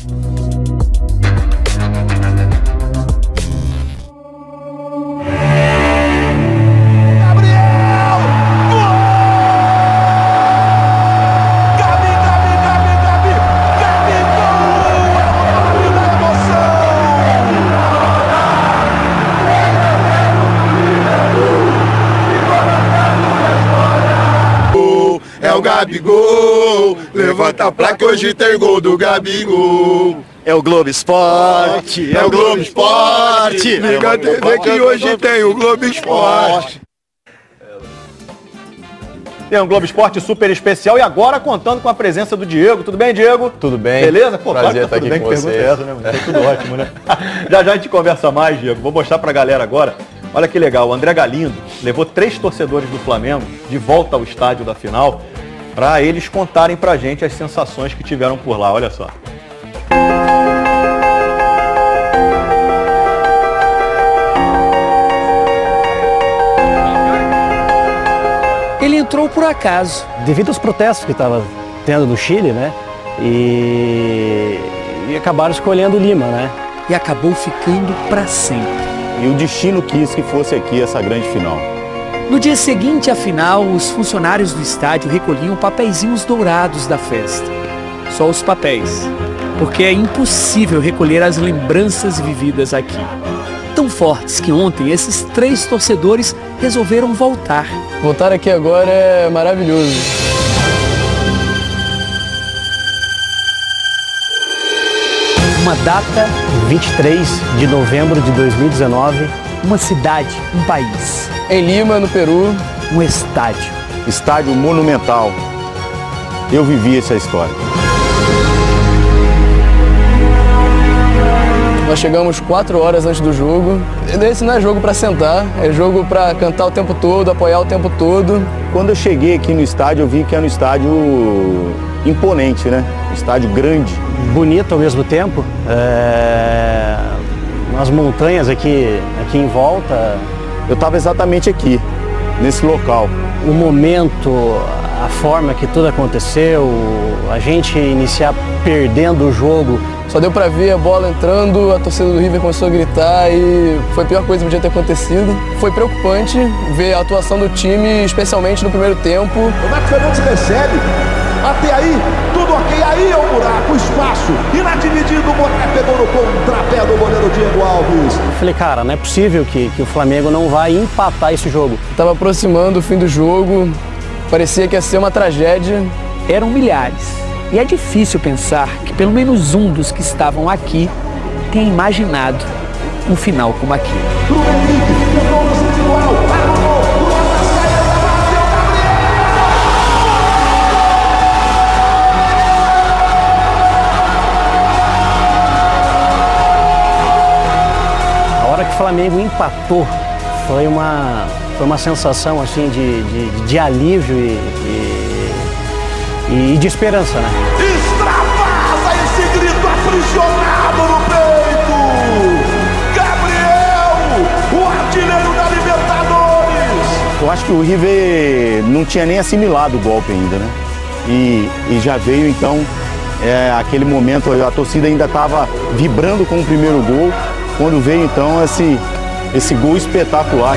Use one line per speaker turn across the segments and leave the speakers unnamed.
É o Gabigol, levanta a placa, hoje tem gol do Gabigol.
É o Globo Esporte,
é o Globo Esporte. Liga a TV que hoje tem o Globo Esporte.
Tem um Globo Esporte super especial e agora contando com a presença do Diego. Tudo bem, Diego?
Tudo bem.
Beleza? Pô,
prazer estar
tudo
aqui
bem,
com
que
você.
Pergunta é essa, né? Tá tudo ótimo, né? Já a gente conversa mais, Diego. Vou mostrar pra galera agora. Olha que legal, o André Galindo levou 3 torcedores do Flamengo de volta ao estádio da final para eles contarem pra gente as sensações que tiveram por lá. Olha só.
Ele entrou por acaso.
Devido aos protestos que estava tendo no Chile, né? E acabaram escolhendo Lima, né?
E acabou ficando para sempre.
E o destino quis que fosse aqui essa grande final.
No dia seguinte à final, os funcionários do estádio recolhiam papeizinhos dourados da festa. Só os papéis, porque é impossível recolher as lembranças vividas aqui. Tão fortes que ontem esses 3 torcedores resolveram voltar.
Voltar aqui agora é maravilhoso.
Uma data,
23 de novembro de 2019.
uma cidade, um país.
Em Lima, no Peru,
um estádio.
Estádio monumental. Eu vivi essa história.
Nós chegamos 4 horas antes do jogo. Esse não é jogo para sentar, é jogo para cantar o tempo todo, apoiar o tempo todo.
Quando eu cheguei aqui no estádio, eu vi que era um estádio imponente, né? Um estádio grande.
Bonito ao mesmo tempo. Umas montanhas aqui em volta.
Eu estava exatamente aqui, nesse local.
O momento, a forma que tudo aconteceu, a gente iniciar perdendo o jogo.
Só deu pra ver a bola entrando, a torcida do River começou a gritar e foi a pior coisa que podia ter acontecido. Foi preocupante ver a atuação do time, especialmente no primeiro tempo.
O Nath Fernandes recebe, até aí, tudo ok, aí é o buraco, o espaço, e na dividida o Boné pegou no contrapé do goleiro Diego Alves.
Falei, cara, não é possível que o Flamengo não vai empatar esse jogo.
Tava aproximando o fim do jogo, parecia que ia ser uma tragédia.
Eram milhares. E é difícil pensar que pelo menos um dos que estavam aqui tenha imaginado um final como aquele.
A hora que o Flamengo empatou foi uma sensação assim de alívio e de esperança, né?
Extravasa esse grito aprisionado no peito! Gabriel, o artilheiro da Libertadores!
Eu acho que o River não tinha nem assimilado o golpe ainda, né? E já veio então aquele momento, a torcida ainda estava vibrando com o primeiro gol, quando veio então esse gol espetacular.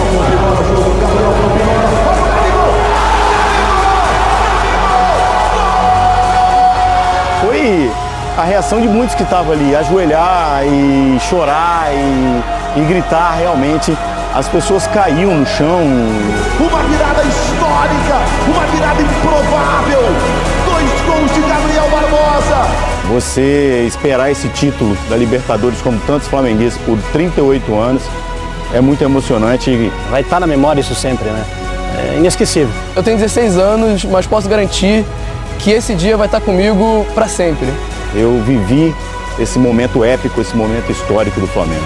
Foi a reação de muitos que estavam ali, ajoelhar e chorar e gritar realmente. As pessoas caíam no chão.
Uma virada histórica, uma virada improvável. 2 gols de Gabriel Barbosa.
Você esperar esse título da Libertadores como tantos flamenguistas por 38 anos é muito emocionante.
Vai estar na memória isso sempre, né? É inesquecível.
Eu tenho 16 anos, mas posso garantir que esse dia vai estar comigo para sempre.
Eu vivi esse momento épico, esse momento histórico do Flamengo.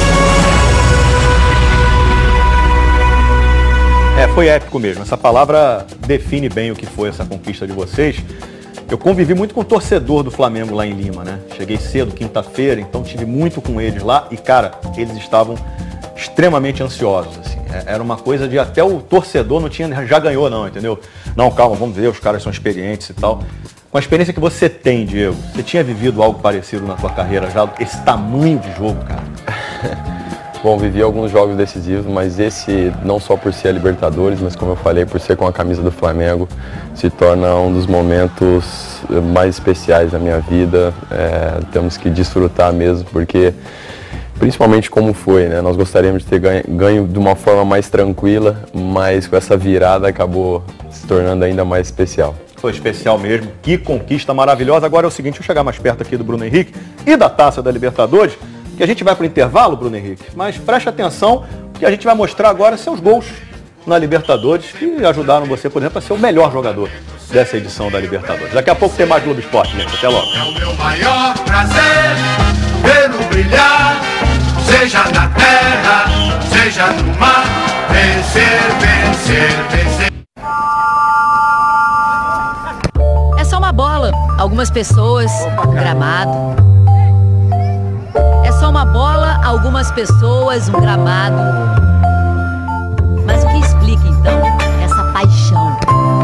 Foi épico mesmo. Essa palavra define bem o que foi essa conquista de vocês. Eu convivi muito com o torcedor do Flamengo lá em Lima, né? Cheguei cedo, quinta-feira, então tive muito com eles lá e, cara, eles estavam extremamente ansiosos, assim. Era uma coisa de até o torcedor não tinha, já ganhou não, entendeu? Não, calma, vamos ver, os caras são experientes e tal. Com a experiência que você tem, Diego, você tinha vivido algo parecido na sua carreira já? Esse tamanho de jogo, cara?
Bom, vivi alguns jogos decisivos, mas esse, não só por ser a Libertadores, mas como eu falei, por ser com a camisa do Flamengo, se torna um dos momentos mais especiais da minha vida. Temos que desfrutar mesmo, porque principalmente como foi, né? Nós gostaríamos de ter ganho de uma forma mais tranquila, mas com essa virada acabou se tornando ainda mais especial.
Foi especial mesmo, que conquista maravilhosa. Agora é o seguinte, deixa eu chegar mais perto aqui do Bruno Henrique e da Taça da Libertadores, que a gente vai para o intervalo, Bruno Henrique, mas preste atenção, que a gente vai mostrar agora seus gols na Libertadores, que ajudaram você, por exemplo, a ser o melhor jogador dessa edição da Libertadores. Daqui a pouco tem mais Globo Esporte, gente. Até logo.
É o meu maior prazer vê-lo brilhar, seja na terra, seja no mar, vencer, vencer, vencer.
É só uma bola, algumas pessoas, um gramado. É só uma bola, algumas pessoas, um gramado. Mas o que explica, então, essa paixão?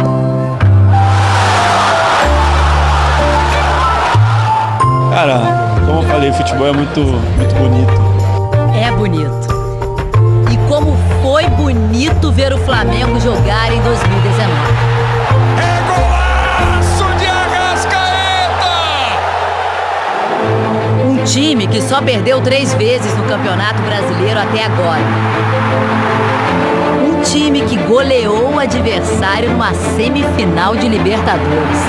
Cara, como eu falei, futebol é muito bonito.
É bonito. E como foi bonito ver o Flamengo jogar em 2019.
É golaço de Arrascaeta!
Um time que só perdeu 3 vezes no Campeonato Brasileiro até agora. Um time que goleou o adversário numa semifinal de Libertadores.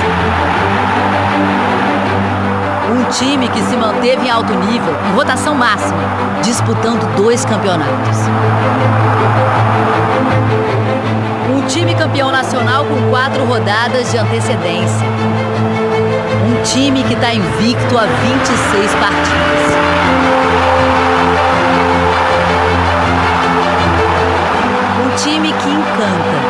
Um time que se manteve em alto nível, em rotação máxima, disputando 2 campeonatos. Um time campeão nacional com 4 rodadas de antecedência. Um time que está invicto a 26 partidas. Um time que encanta.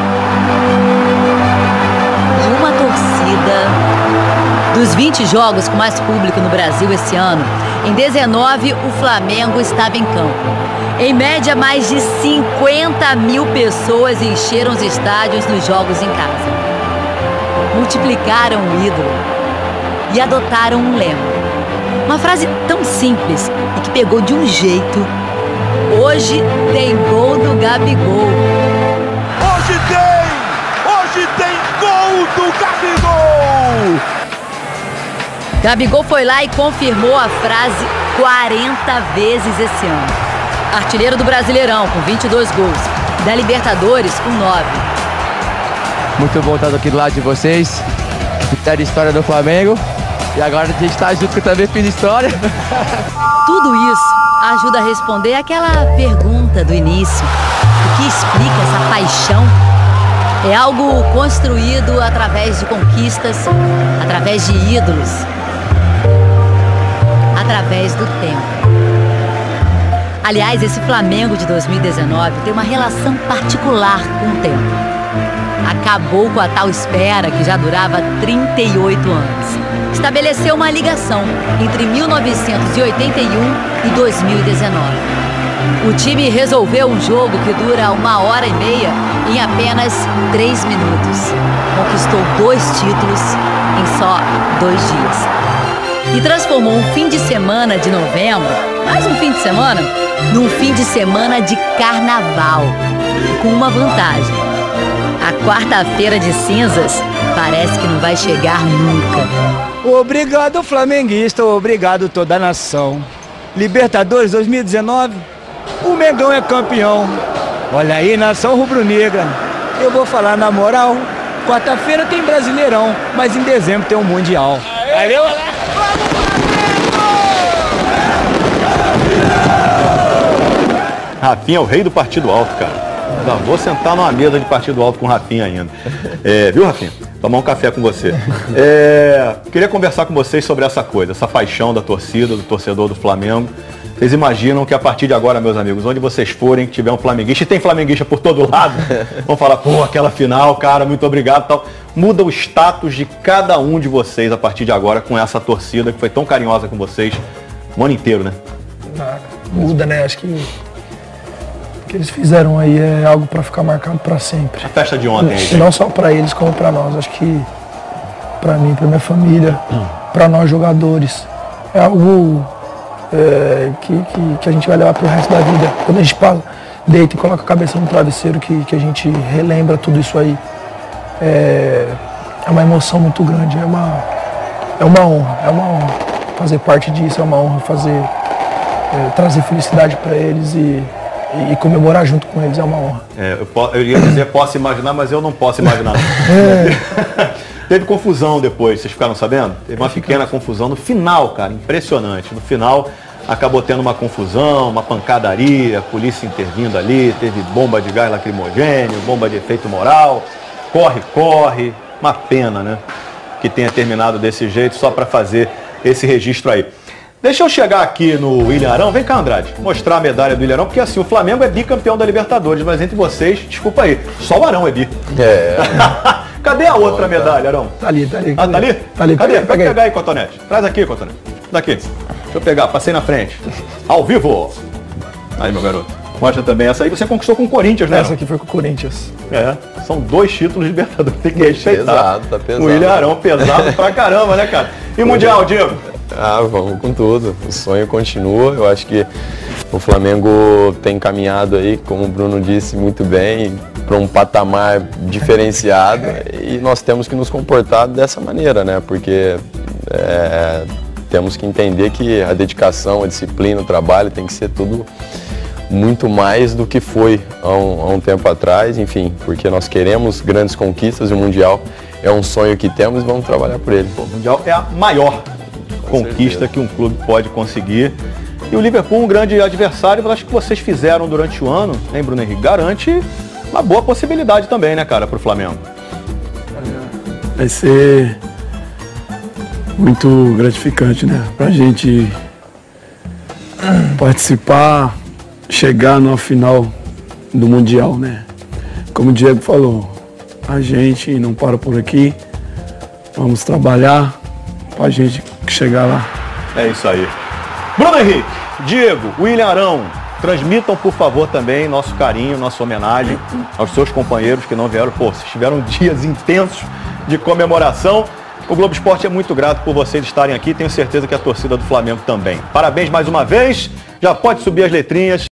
E uma torcida. Dos 20 jogos com mais público no Brasil esse ano, em 19 o Flamengo estava em campo. Em média, mais de 50 mil pessoas encheram os estádios nos jogos em casa. Multiplicaram o ídolo e adotaram um lema. Uma frase tão simples e que pegou de um jeito. Hoje tem gol do Gabigol.
Hoje tem gol do Gabigol!
Gabigol foi lá e confirmou a frase 40 vezes esse ano. Artilheiro do Brasileirão, com 22 gols. Da Libertadores, com 9.
Muito bom estar aqui do lado de vocês. Fizeram história do Flamengo. E agora a gente está junto, que eu também fiz história.
Tudo isso ajuda a responder aquela pergunta do início. O que explica essa paixão? É algo construído através de conquistas, através de ídolos, através do tempo. Aliás, esse Flamengo de 2019 tem uma relação particular com o tempo. Acabou com a tal espera que já durava 38 anos. Estabeleceu uma ligação entre 1981 e 2019. O time resolveu um jogo que dura 1h30 em apenas 3 minutos. Conquistou 2 títulos em só 2 dias. E transformou um fim de semana de novembro, mais um fim de semana, num fim de semana de carnaval. Com uma vantagem. A quarta-feira de cinzas parece que não vai chegar nunca.
Obrigado, flamenguista, obrigado toda a nação. Libertadores 2019, o Mengão é campeão. Olha aí, nação rubro-negra. Eu vou falar na moral, quarta-feira tem Brasileirão, mas em dezembro tem um Mundial. Valeu?
Rafinha é o rei do partido alto, cara. Não, vou sentar numa mesa de partido alto com o Rafinha ainda. Viu, Rafinha? Tomar um café com você. Queria conversar com vocês sobre essa coisa, essa paixão da torcida, do torcedor do Flamengo. Vocês imaginam que a partir de agora, meus amigos, onde vocês forem, tiver um flamenguista, e tem flamenguista por todo lado, vão falar, pô, aquela final, cara, muito obrigado e tal. Muda o status de cada um de vocês a partir de agora com essa torcida que foi tão carinhosa com vocês o ano inteiro, né?
Muda, né? Acho que o que eles fizeram aí é algo para ficar marcado para sempre.
A festa de ontem aí,
não só para eles como para nós. Acho que para mim, para minha família, para nós jogadores. É algo que a gente vai levar pro resto da vida. Quando a gente deita e coloca a cabeça no travesseiro, que a gente relembra tudo isso aí. É uma emoção muito grande, é uma honra fazer parte disso, é uma honra trazer felicidade para eles e comemorar junto com eles, é uma honra.
Eu ia dizer posso imaginar, mas eu não posso imaginar. Teve confusão depois, vocês ficaram sabendo? Teve uma pequena confusão no final, cara, impressionante. No final acabou tendo uma confusão, uma pancadaria, a polícia intervindo ali, teve bomba de gás lacrimogêneo, bomba de efeito moral, corre, uma pena, né? Que tenha terminado desse jeito, só para fazer esse registro aí. Deixa eu chegar aqui no William Arão, vem cá, Andrade, mostrar a medalha do William Arão, porque assim, o Flamengo é bicampeão da Libertadores, mas entre vocês, desculpa aí, só o Arão é bi. Cadê a outra medalha, Arão?
Tá ali.
Ah, tá ali?
Tá ali.
Cadê? Pega aí, Cotonete. Traz aqui, Cotonete. Daqui. Deixa eu pegar, passei na frente. Ao vivo. Aí, meu garoto. Mostra também essa aí, você conquistou com o Corinthians, né?
Essa aqui foi com o Corinthians.
São 2 títulos de Libertadores, tem que respeitar.
Tá pesado.
O William Arão pesado pra caramba, né, cara? E Mundial, Diego?
Vamos com tudo. O sonho continua. Eu acho que o Flamengo tem caminhado aí, como o Bruno disse muito bem, para um patamar diferenciado e nós temos que nos comportar dessa maneira, né? Porque temos que entender que a dedicação, a disciplina, o trabalho tem que ser tudo muito mais do que foi há um tempo atrás, enfim, porque nós queremos grandes conquistas e o Mundial é um sonho que temos e vamos trabalhar por ele.
O Mundial é a maior conquista que um clube pode conseguir. E o Liverpool, um grande adversário, mas acho que vocês fizeram durante o ano, hein, Bruno Henrique? Garante uma boa possibilidade também, né, cara, pro Flamengo.
Vai ser muito gratificante, né? Pra gente participar, chegar na final do Mundial, né? Como o Diego falou, a gente não para por aqui, vamos trabalhar pra gente chegar lá.
É isso aí. Bruno Henrique, Diego, William Arão, transmitam, por favor, também nosso carinho, nossa homenagem aos seus companheiros que não vieram. Pô, vocês tiveram dias intensos de comemoração. O Globo Esporte é muito grato por vocês estarem aqui. Tenho certeza que a torcida do Flamengo também. Parabéns mais uma vez. Já pode subir as letrinhas.